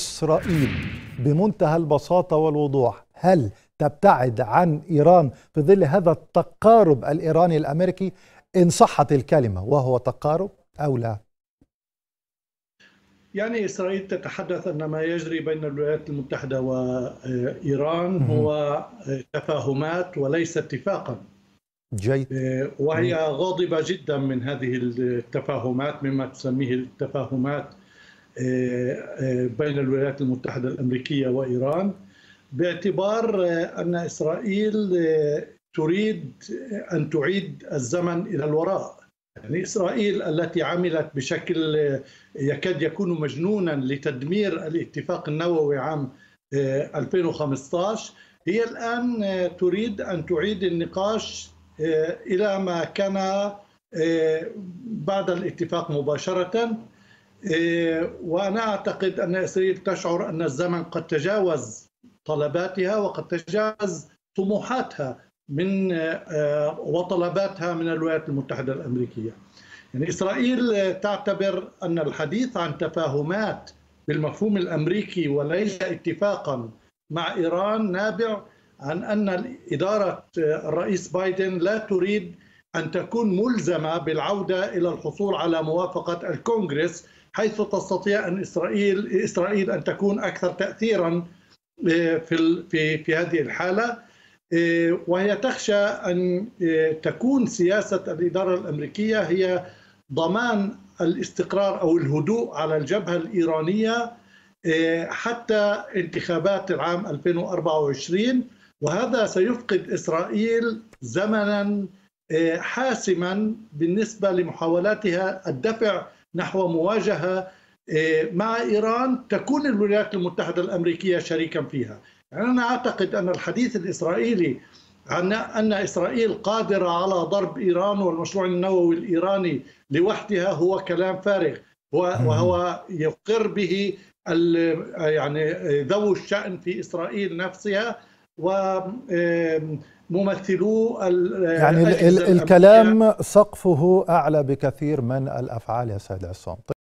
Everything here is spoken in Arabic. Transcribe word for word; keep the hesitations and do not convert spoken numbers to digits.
إسرائيل بمنتهى البساطة والوضوح هل تبتعد عن إيران في ظل هذا التقارب الإيراني الأمريكي إن صحت الكلمة وهو تقارب أو لا؟ يعني إسرائيل تتحدث أن ما يجري بين الولايات المتحدة وإيران هو تفاهمات وليس اتفاقا. جيد. وهي غاضبة جدا من هذه التفاهمات، مما تسميه التفاهمات بين الولايات المتحدة الأمريكية وإيران، باعتبار أن إسرائيل تريد أن تعيد الزمن إلى الوراء. يعني إسرائيل التي عملت بشكل يكاد يكون مجنونا لتدمير الاتفاق النووي عام ألفين وخمسة عشر هي الآن تريد أن تعيد النقاش إلى ما كان بعد الاتفاق مباشرة. وأنا أعتقد أن إسرائيل تشعر أن الزمن قد تجاوز طلباتها وقد تجاوز طموحاتها من وطلباتها من الولايات المتحدة الأمريكية. يعني إسرائيل تعتبر أن الحديث عن تفاهمات بالمفهوم الأمريكي وليس اتفاقا مع إيران نابع عن أن إدارة الرئيس بايدن لا تريد أن تكون ملزمة بالعودة إلى الحصول على موافقة الكونغرس، حيث تستطيع أن إسرائيل إسرائيل أن تكون أكثر تأثيرا في في في هذه الحالة. وهي تخشى أن تكون سياسة الإدارة الأمريكية هي ضمان الاستقرار أو الهدوء على الجبهة الإيرانية حتى انتخابات العام ألفين وأربعة وعشرين، وهذا سيفقد إسرائيل زمنا حاسما بالنسبة لمحاولاتها الدفع نحو مواجهة مع إيران تكون الولايات المتحدة الأمريكية شريكا فيها. يعني أنا أعتقد أن الحديث الإسرائيلي عن أن إسرائيل قادرة على ضرب إيران والمشروع النووي الإيراني لوحدها هو كلام فارغ، وهو يقر به يعني ذو الشأن في إسرائيل نفسها وممثلو يعني الكلام سقفه أعلى بكثير من الأفعال يا سيد عصام.